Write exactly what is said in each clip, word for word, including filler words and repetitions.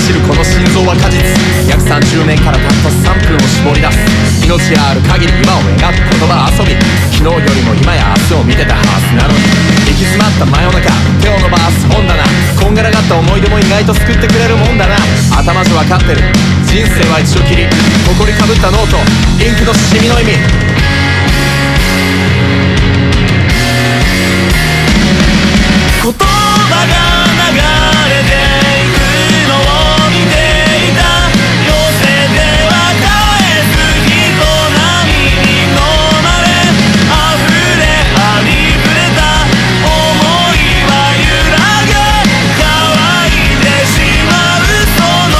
走るこの心臓は果実。約さんじゅうねんからたったさんぷんを絞り出す。命がある限り今を描く言葉遊び。昨日よりも今や明日を見てたはずなのに、行き詰まった真夜中手を伸ばす本棚。こんがらがった思い出も意外と救ってくれるもんだな。頭じゃ分かってる人生は一度きり。埃かぶったノートインクのシミの意味。言葉が流れていくのを見ていた。寄せては返す人波に飲まれ、溢れありふれた想いは揺らぐ。乾いてしまうその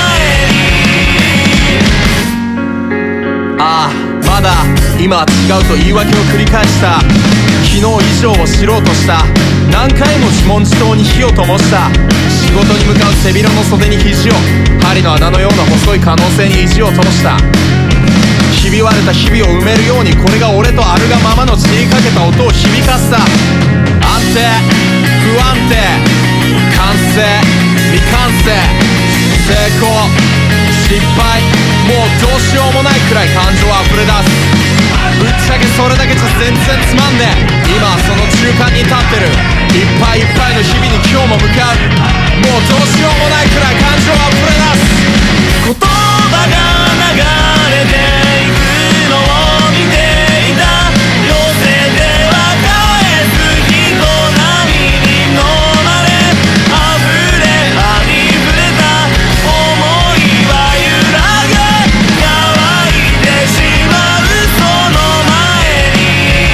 前に、ああまだ今は違うと言い訳を繰り返した。昨日以上を知ろうとした。何回も自問自答に火を灯した。仕事に向かう背広の袖に肘を、針の穴のような細い可能性に意地を通した。ひび割れた日々を埋めるように、これが俺とあるがままの散りかけた音を響かせた。安定不安定完成未完成成功失敗、もうどうしようもないくらい感情あふれ出す。ぶっちゃけそれだけじゃ全然つまんねえ。今はその中間に立ってる。いっぱいいっぱいの日々に今日も向かう。もうどうしようもないくらい感情あふれ出す。言葉が流れていくのを見ていた。寄せては返す人波に飲まれ、溢れありふれた想いは揺らぐ。乾いてしまうその前に。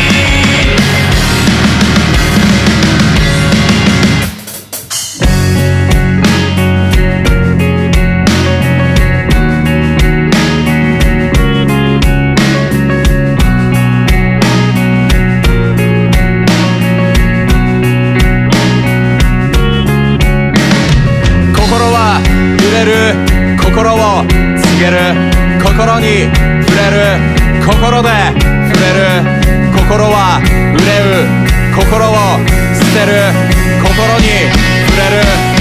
心は揺れる、心を告げる、心に触れる、心で触れる。心は憂う、心を捨てる、心に触れる。